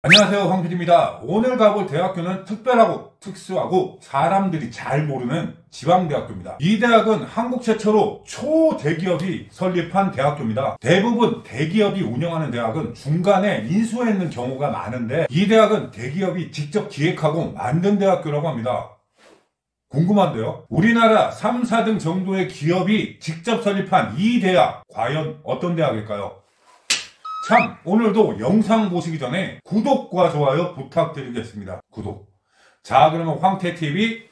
안녕하세요, 황PD입니다. 오늘 가볼 대학교는 특별하고 특수하고 사람들이 잘 모르는 지방대학교입니다. 이 대학은 한국 최초로 초대기업이 설립한 대학교입니다. 대부분 대기업이 운영하는 대학은 중간에 인수해 있는 경우가 많은데 이 대학은 대기업이 직접 기획하고 만든 대학교라고 합니다. 궁금한데요? 우리나라 3, 4등 정도의 기업이 직접 설립한 이 대학, 과연 어떤 대학일까요? 참, 오늘도 영상 보시기 전에 구독과 좋아요 부탁드리겠습니다. 구독. 자, 그러면 황태TV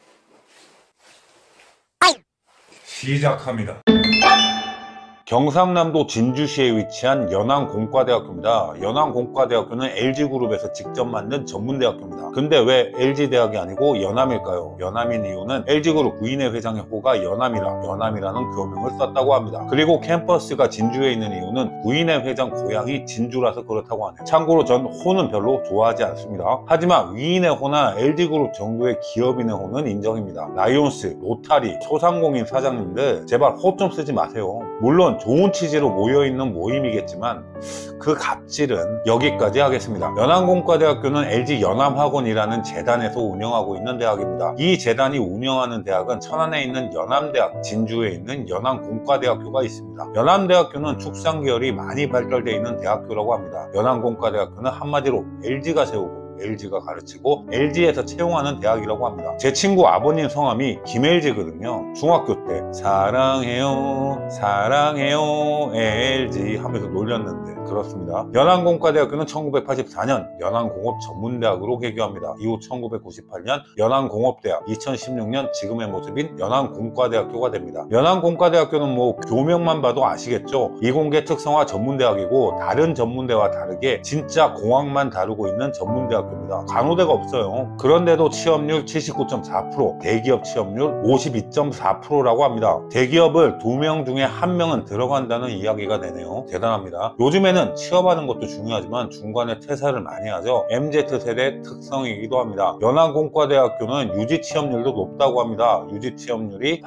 시작합니다. 경상남도 진주시에 위치한 연안공과대학교입니다. 연안공과대학교는 LG그룹에서 직접 만든 전문대학교입니다. 근데 왜 LG대학이 아니고 연암일까요? 연암인 이유는 LG그룹 부인의 회장의 호가 연암이라는 교명을 썼다고 합니다. 그리고 캠퍼스가 진주에 있는 이유는 부인의 회장 고향이 진주라서 그렇다고 하네요. 참고로 전 호는 별로 좋아하지 않습니다. 하지만 위인의 호나 LG그룹 정도의 기업인의 호는 인정입니다. 라이온스, 로타리, 소상공인 사장님들 제발 호 좀 쓰지 마세요. 물론 좋은 취지로 모여있는 모임이겠지만 그 갑질은 여기까지 하겠습니다. 연안공과대학교는 LG 연암학원이라는 재단에서 운영하고 있는 대학입니다. 이 재단이 운영하는 대학은 천안에 있는 연암대학, 진주에 있는 연안공과대학교가 있습니다. 연암대학교는 축산 계열이 많이 발달되어 있는 대학교라고 합니다. 연안공과대학교는 한마디로 LG가 세우고 LG가 가르치고 LG에서 채용하는 대학이라고 합니다. 제 친구 아버님 성함이 김LG거든요. 중학교 때 사랑해요 LG 하면서 놀렸는데 그렇습니다. 연안공과대학교는 1984년 연안공업전문대학으로 개교합니다. 이후 1998년 연안공업대학, 2016년 지금의 모습인 연안공과대학교가 됩니다. 연안공과대학교는 뭐 교명만 봐도 아시겠죠? 이공계 특성화 전문대학이고 다른 전문대와 다르게 진짜 공학만 다루고 있는 전문대학교 간호대가 없어요. 그런데도 취업률 79.4%, 대기업 취업률 52.4%라고 합니다. 대기업을 2명 중에 1명은 들어간다는 이야기가 되네요. 대단합니다. 요즘에는 취업하는 것도 중요하지만 중간에 퇴사를 많이 하죠. MZ세대 특성이기도 합니다. 연안공과대학교는 유지 취업률도 높다고 합니다. 유지 취업률이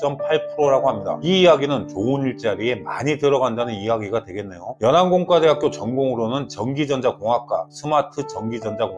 85.8%라고 합니다. 이 이야기는 좋은 일자리에 많이 들어간다는 이야기가 되겠네요. 연안공과대학교 전공으로는 전기전자공학과, 스마트 전기전자공학과,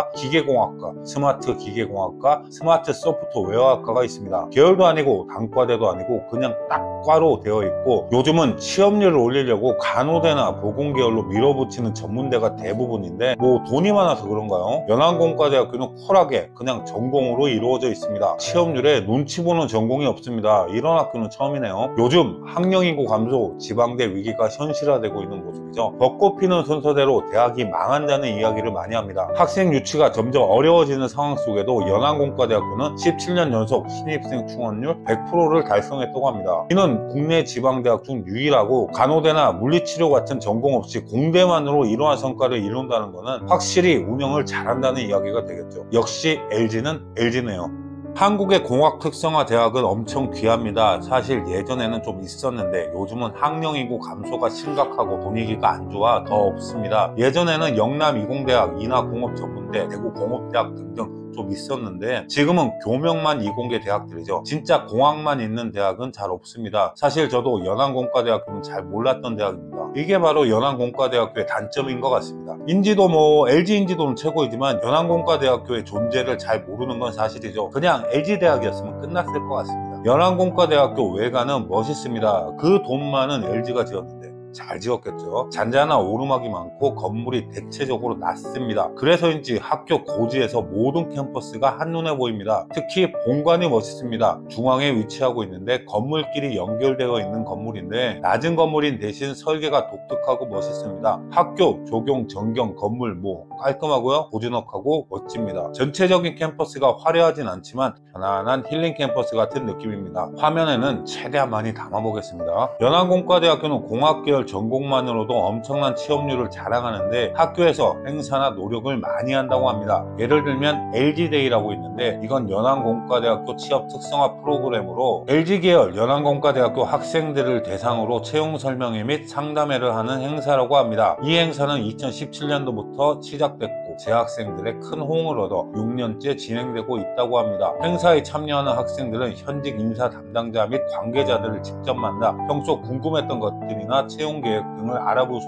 기계공학과, 스마트 기계공학과, 스마트 소프트웨어학과가 있습니다. 계열도 아니고 단과대도 아니고 그냥 딱 과로 되어 있고 요즘은 취업률을 올리려고 간호대나 보건계열로 밀어붙이는 전문대가 대부분인데 뭐 돈이 많아서 그런가요? 연안공과대학교는 쿨하게 그냥 전공으로 이루어져 있습니다. 취업률에 눈치 보는 전공이 없습니다. 이런 학교는 처음이네요. 요즘 학령인구 감소, 지방대 위기가 현실화되고 있는 모습이죠. 벚꽃 피는 순서대로 대학이 망한다는 이야기를 많이 합니다. 학생 유치가 점점 어려워지는 상황 속에도 연안공과대학교는 17년 연속 신입생 충원율 100%를 달성했다고 합니다. 이는 국내 지방대학 중 유일하고 간호대나 물리치료 같은 전공 없이 공대만으로 이러한 성과를 이룬다는 것은 확실히 운영을 잘한다는 이야기가 되겠죠. 역시 LG는 LG네요. 한국의 공학 특성화 대학은 엄청 귀합니다. 사실 예전에는 좀 있었는데 요즘은 학령인구 감소가 심각하고 분위기가 안 좋아 더 없습니다. 예전에는 영남 이공대학, 인하공업전문대, 대구공업대학 등등 좀 있었는데 지금은 교명만 이공계 대학들이죠. 진짜 공학만 있는 대학은 잘 없습니다. 사실 저도 연안공과대학교는 잘 몰랐던 대학입니다. 이게 바로 연안공과대학교의 단점인 것 같습니다. 인지도 뭐 LG 인지도는 최고이지만 연안공과대학교의 존재를 잘 모르는 건 사실이죠. 그냥 LG대학이었으면 끝났을 것 같습니다. 연안공과대학교 외관은 멋있습니다. 그 돈 많은 LG가 지었는데 잘 지었겠죠. 잔잔한 오르막이 많고 건물이 대체적으로 낮습니다. 그래서인지 학교 고지에서 모든 캠퍼스가 한눈에 보입니다. 특히 본관이 멋있습니다. 중앙에 위치하고 있는데 건물끼리 연결되어 있는 건물인데 낮은 건물인 대신 설계가 독특하고 멋있습니다. 학교, 조경, 전경, 건물 뭐 깔끔하고요. 고즈넉하고 멋집니다. 전체적인 캠퍼스가 화려하진 않지만 편안한 힐링 캠퍼스 같은 느낌입니다. 화면에는 최대한 많이 담아보겠습니다. 연안공과대학교는 공학계열 전공만으로도 엄청난 취업률을 자랑하는데 학교에서 행사나 노력을 많이 한다고 합니다. 예를 들면 LG데이라고 있는데 이건 연안공과대학교 취업 특성화 프로그램으로 LG계열 연안공과대학교 학생들을 대상으로 채용 설명회 및 상담회를 하는 행사라고 합니다. 이 행사는 2017년도부터 시작됐고 재학생들의 큰 호응을 얻어 6년째 진행되고 있다고 합니다. 행사에 참여하는 학생들은 현직 인사 담당자 및 관계자들을 직접 만나 평소 궁금했던 것들이나 채용 계획 등을 알아볼 수 있고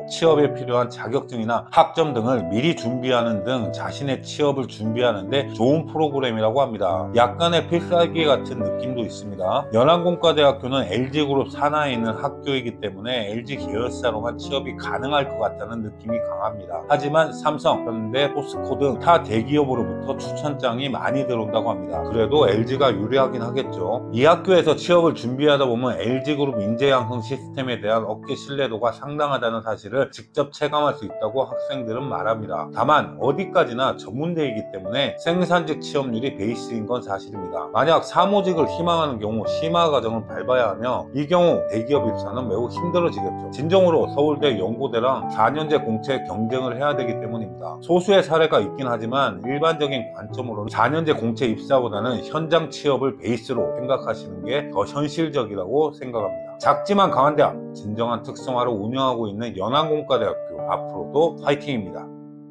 있고 취업에 필요한 자격증이나 학점 등을 미리 준비하는 등 자신의 취업을 준비하는데 좋은 프로그램이라고 합니다. 약간의 필살기 같은 느낌도 있습니다. 연안공과대학교는 LG그룹 산하에 있는 학교이기 때문에 LG 계열사로만 취업이 가능할 것 같다는 느낌이 강합니다. 하지만 삼성, 현대, 포스코 등 타 대기업으로부터 추천장이 많이 들어온다고 합니다. 그래도 LG가 유리하긴 하겠죠. 이 학교에서 취업을 준비하다 보면 LG그룹 인재양성 시스템에 대한 업계 신뢰도가 상당하다는 사실을 직접 체감할 수 있다고 학생들은 말합니다. 다만 어디까지나 전문대이기 때문에 생산직 취업률이 베이스인 건 사실입니다. 만약 사무직을 희망하는 경우 심화 과정을 밟아야 하며 이 경우 대기업 입사는 매우 힘들어지겠죠. 진정으로 서울대, 연고대랑 4년제 공채 경쟁을 해야 되기 때문입니다. 소수의 사례가 있긴 하지만 일반적인 관점으로는 4년제 공채 입사보다는 현장 취업을 베이스로 생각하시는 게 더 현실적이라고 생각합니다. 작지만 강한 대학, 진정한 특성화로 운영하고 있는 연안공과대학교, 앞으로도 화이팅입니다.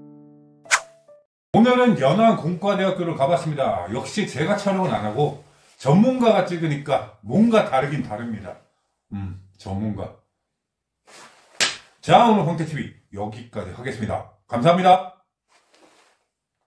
오늘은 연안공과대학교를 가봤습니다. 역시 제가 촬영은 안 하고 전문가가 찍으니까 뭔가 다르긴 다릅니다. 전문가. 자, 오늘 황태TV 여기까지 하겠습니다. 감사합니다.